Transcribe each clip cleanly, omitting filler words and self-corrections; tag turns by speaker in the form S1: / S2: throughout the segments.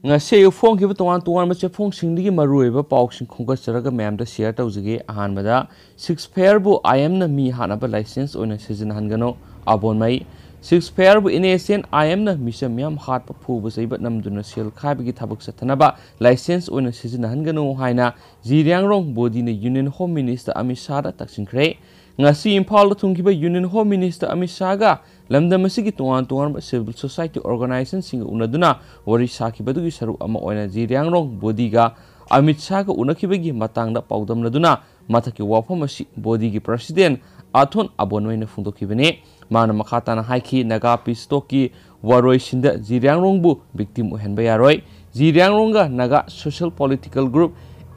S1: ngase phone ki tuan tuan ma che phone sing gi marui ba pau sing khongga charaga ma'am da share tawjige ahan bada 6 pair bu IM na mi hana ba license oina season hangano abon mai 6 pair bu inasian IM na mi samyam hat pa phu bu sei ba namduna sel khai bi thabak sathana ba license oina season hangano haina jiryang rong body na union home minister Amit Shah da taksin khre ngasi imphal thungkiba union home minister Amit Shah ga lamdam asigi tuan civil society organization sing unaduna wari sakibadu saru ama oina jiryang rong body ga Amit Shah ga unakibagi matangda paudam laduna mathaki wafam asi body gi president athon abonoi phungdokibane mana makhatana haiki naga pistoki waroi sinda jiryang rong bu victim ohenba yaroi jiryang rong ga naga social political group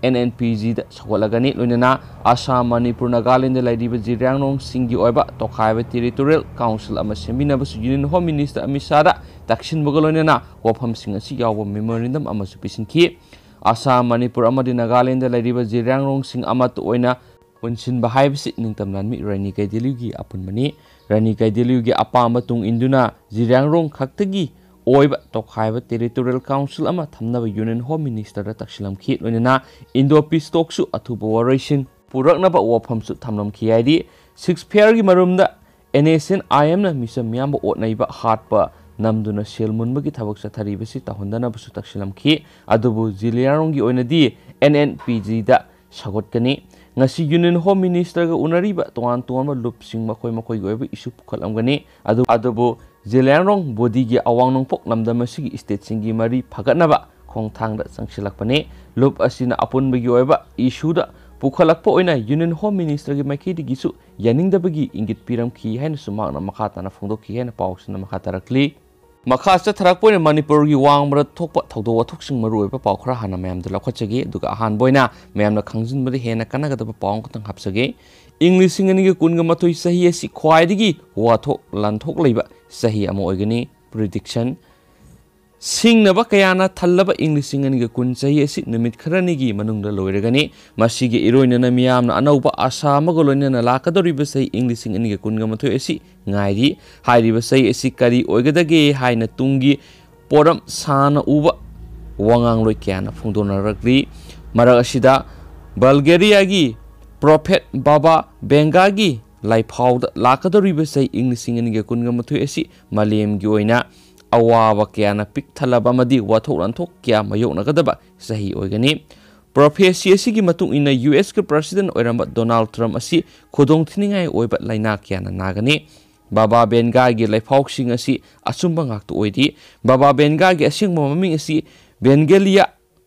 S1: NNPG da sakolagani loinana Assam Manipur Nagaland da laidiba jiryang rong singi oiba tokhaiba territorial council ama semina ba union home minister Amit Shah da dakshin boga loinana wafam sing asi yawa memorandum ama supisinki Assam Manipur amadi Nagaland da laidiba jiryang rong sing ama to oina punsin bahai bisi ningtamlan mi rani kai dilugi apun mani rani kai dilugi apamba tung induna jiryang rong khaktagi oiba tokhaiba territorial council ama thamnaba union home minister da takshilam khi loinana indo peace talk su athuba waration puraknaba wafam su thamlam khi aidi 6 pair gi marumda NSN IM na misam myamba otnaiba hatpa namduna selmunba gi thabak sathari bisi tahundana busu takshilam khi adubu jilyarong gi oinadi NNPG da sagotkani ngasi union home minister ga unariba tuan lup sing makoi goiba isu pukhalamgani adubu jilyarong body gi awang nongpok lamdam asigi state singi mari phagatnaba khongthangda sangsilakpane lup asina apun bagi oiba issue da pukhalakpa oina union home minister gi maikidi gisu yaningdabagi ingit piram khi haina sumakna makhatana phongdokhi haina pawsna makhatarakli makasa tharak poina Manipur gi wangbra thokpa thawdo wathoksing maru oiba paw khara hana mayam da lakhachage duga ahan boina mayam na khangjin bari hena kanaga da pawng khotang hapsage English ngani gi kunga mathoi sahi asi khwaidigi wathok lanthok leiba sahi ama oigani prediction singnaba kayana thallaba English ngani gi kun sahi asi numit kharani gi manungda loiragani masigi iroinana miyamna anauba asa magoloinana lakadoriba sahi English ngani gi kunga mathoi asi ngairi hairiba sahi asi kari oigadage haina tungi poram sana uba wangang loi kyana phungdona rakri mara asida Bulgaria gi Prophet Baba Bengagi laifauda lakadoriba sahi English ngani gi kunga mathoi asi Malem gi oina awaba kyana pik thalaba madi wathok lanthok kya mayoknagadaba sahi oigani prophecy asigi matung ina US ke president oiramba Donald Trump asi khodong thiningai oiba laina kyana nagani Baba Benga gi laifauk-sing asi achumba ngaktu oidi Baba Benga gi asingma maming asi Bengelia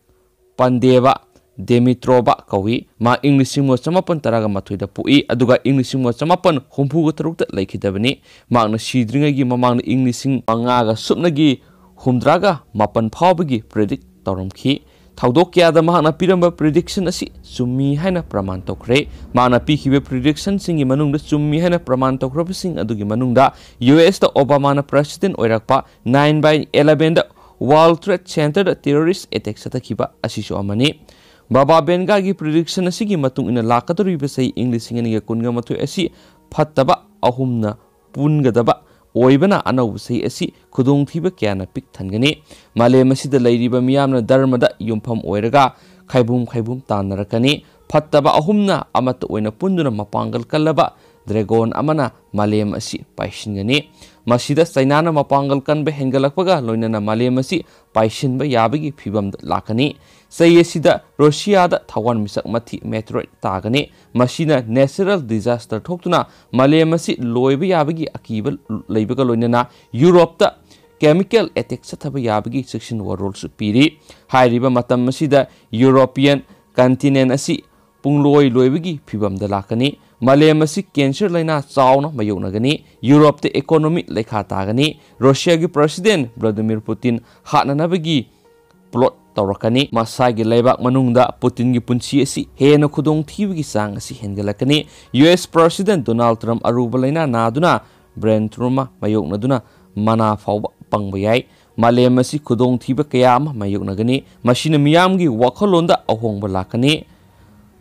S1: Pandeva Demitrova kawi ma English mo chamapan taraga mathoida pui aduga English mo chamapan humpu ga tarukta laikhidabani ma na sidringa gi mamang na English manga ga supna gi humdraga mapan phawbagi predict tawramkhi thawdok kya da ma na piramba prediction asi chummi haina praman tokre ma na pikhibe prediction singi manungda chummi haina praman tokraba sing adugi manungda US da Obama na president oirakpa 9/11 da World Trade Center da terrorist attack satakhiba asisu amani Baba Benga gi prediction asigi matung ina lakadoriba sahi English ngani ga kunga mathoi asi phattaba ahumna pungadaba oibana anau sahi asi khudong thiba kyana pik thangani Malem asida leiriba miyamna dharmada yumpham oiraga khaibum tanarakani phattaba ahumna amata oina punduna mapangal kallaba dragon amana Malem asi paisingani masida sainana mapangal kanba hengalakpaga loinana Malem asi paisinba yabagi phibam lakani sayesida Russia da Thawan misak mathi meteorite tagani masina natural disaster thoktuna Malem asi loiba yabagi akiba leibaga loinana Europe da chemical attack sathaba yabagi section warol su piri hairiba matam masida European continent asi pungloi loibagi phibam da lakani Malem asi cancer laina chauna mayonagani Europe the economic lekha tagani Russia gi president Vladimir Putin hatnanabagi plot tawrakani masagi leibak manungda Putin gi punchi asi hena khudong thibagi sang asi hengalakani US president Donald Trump aruba laina naduna brain trauma mayoknaduna mana fawba pangba yai Malem asi khudong thiba kaya ama mayoknagani masina miyamgi wakhalonda ahongba lakani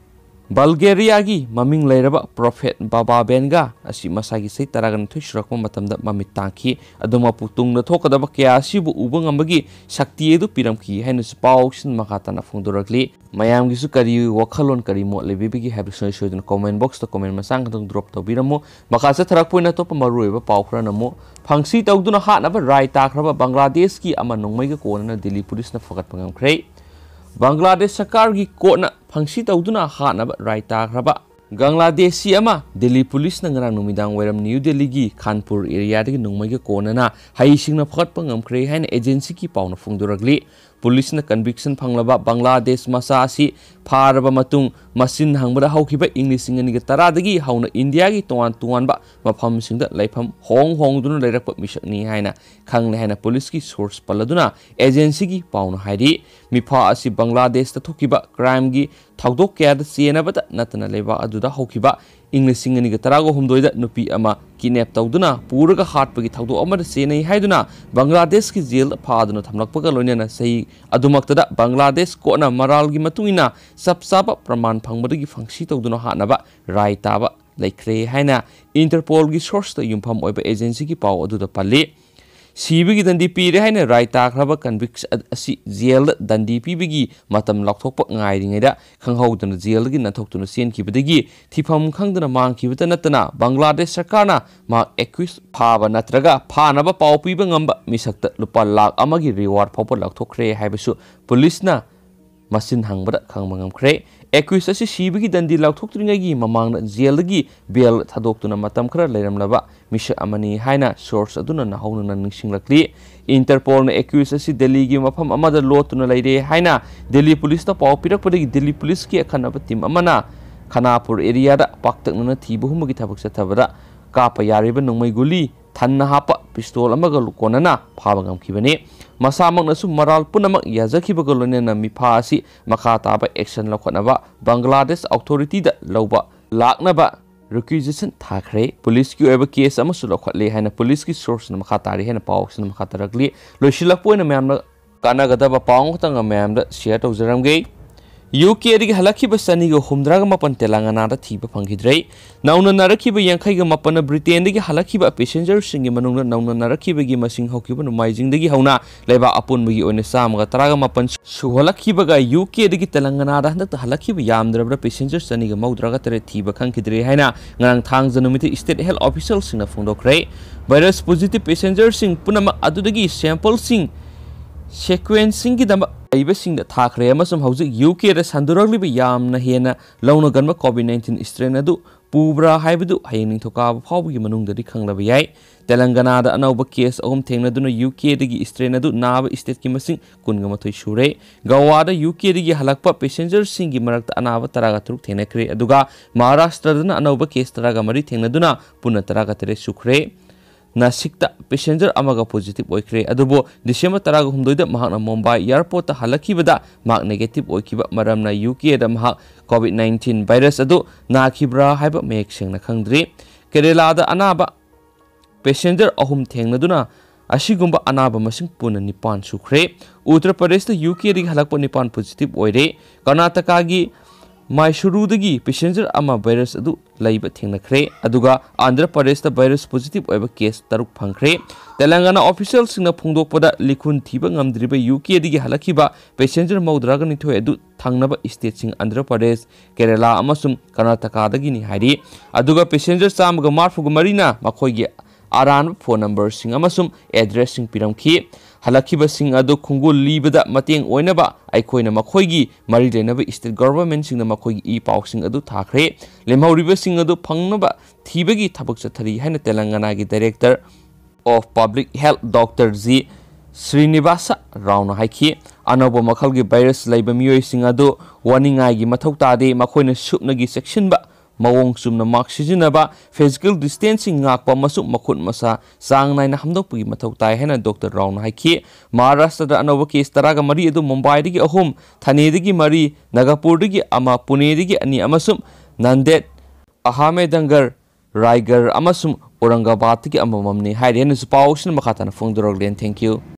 S1: Bulgaria maming leiraba Prophet Baba Benga asi masagi sei taragan thuisrakma matamda mamit tangki aduma putung na thokadaba kya asibu ubang ambagi shakti edu piramki hainu spausin makatana phungduragli mayam gisu kari wakhalon kari mo lebibigi habisoi soidun comment box to comment masang kadung drop tawbiramo makasa tharakpoina topa marueba paukhra namo phangsi tawduna hatnaba rai takraba Bangladesh ki ama nongmaiga kona Delhi police na fagat pangam khrei Bangladesh Sarkar gi kona phangsi tawduna hatnaba rai takraba Bangladeshi ama Delhi police na ngarang numidang wairam New Delhi gi Khanpur area dagi nongmaiga kona na haisingna fagat pangam khrei haina agency ki pauna phungduragli police na conviction phanglaba Bangladesh masa asi pharaba matung masin hangbada haukiba English ingani ga taradagi hauna India gi tuan ba mafam singda laifam hong duna lairakpa misakni haina khangle haina police ki source paladuna agency gi pauna hairi mipa asi Bangladesh ta thokiba crime gi thawdok kya da chenabata natana leba aduda haukiba English ingani ga tarago humdoida nupi ama kidnap tawduna puraga hatpagi thawdok amada chenai haiduna Bangladesh ki jail phaduna thamlakpaga loinana sei adumaktada Bangladesh kona maral gi matungina sapsaba praman phangmadagi phangsi tawduna hatnaba rai taba laikre haina Interpol gi source ta yumpham oiba agency gi paw aduda palli Sibigi dandi pire haina rai takraba conviction asi jail dandi pibigi matam lakthokpa ngairingaida khanghaudana jail gi nathoktuna sen kibadagi thifam khangdana mang kibata natana Bangladesh sarkarna ma accused phaba natraga phanaba paw piba ngamba misakta lupa lakh amagi reward phawpa lakthokre haibasu police na masin hangbada khangmangam khre accused asi sibigi dandi lakthokturingagi mamangna jail gi bail thadoktuna matam khara leiramlaba misha amani haina source aduna na hauna ningsinglakli Interpol na accused asi Delhi gi mafam amada lotuna leire haina Delhi police ta paw pirakpadagi Delhi police ki akhanaba team amana Khanapur area da paktakna thibu humagi thabak sathabada kapa yariba nongmai guli thanna hapa pistol amaga lukonana phabangam kibane masamak nasu maral punamak yajakhibaga lonena mipa asi makha taba action lakhonaba Bangladesh authority da loba laknaba requisition thakre police ki oiba case amasu lokhatle haina police ki source na makha tari haina pawsin makha tarakli loisilakpoina mayamna kanagadaba pawngtanga mayamda share tawjaramge UK digi halakhiba saniga humdraga mapan Telangana da thiba phangidrei nauna narakhiba yankhaiga mapana Britain digi halakhiba passenger singi manungna nauna narakhiba gi masing haukiba numaijing digi hauna leba apun bagi oine samga taraga mapan suhalakhiba ga UK digi Telangana da handak halakhiba yamdrabra passenger saniga maudraga tare thiba khangkidrei haina ngarang thang janumiti state health official singna phungdokhrei virus positive passenger sing punama adudagi sample sing sequencing gi dama aibasing da thakre amasum hauzik UK da sanduragliba yamna hena launa ganba COVID-19 strain adu pubra haibadu hayning thoka phawgi manungda di khanglaba yai Telangana da anauba case ahum thengnaduna UK digi strain adu naba state ki masing kunga shure Goa da UK digi halakpa passenger singi marakta anaba taraga truk thenakre aduga Maharashtra da anauba case taraga mari thengnaduna puna taraga tere sukre Nasikta passenger amaga positive oikre adubo December taraga humdoida mahakna Mumbai airport ta halakibada mak negative oikiba maramna UK da mahak COVID-19 virus adu nakibra haiba mek sengna khangdri Kerala da anaba passenger ahum thengnaduna asigumba anaba masing puna nipan sukre Uttar Pradesh da UK ri halakpa nipan positive oire Karnataka gi Mysuru dagi passenger ama virus adu laiba thengnakre aduga Andhra Pradesh da virus positive oiba case taruk phangkre Telangana official singna phungdokpada likhun thiba ngamdriba UK digi halakhiba passenger maudraga nithoi adu thangnaba state sing Andhra Pradesh Kerala amasum Karnataka dagi ni hairi aduga passenger samga marfuga marina makhoigi aran phone number sing amasum address sing piramkhi halakhiba sing adu khungul libada mateng oinaba aikoina makhoigi mari lenaba state government singna makhoigi e paw sing adu thakre lemhauriba sing adu phangnaba thibagi thabak chathari haina Telangana gi director of public health Dr. G Srinivasa Rauna haiki anoba makhalgi virus laiba miyoi sing adu waningai gi mathau tade makhoina supnagi section ba mawong sumna mak sijinaba physical distancing ngakpa masuk makhut masa sang naina hamdokpagi mathau tai hena Dr. Rauna haiki Maharashtra da anoba case taraga mari adu Mumbai digi ahum Thane digi mari Nagapur digi ama Pune digi ani amasum Nanded Ahmednagar Raigarh amasum Aurangabad digi amamamni haire hena supawsin makhatana phongdoroglen thank you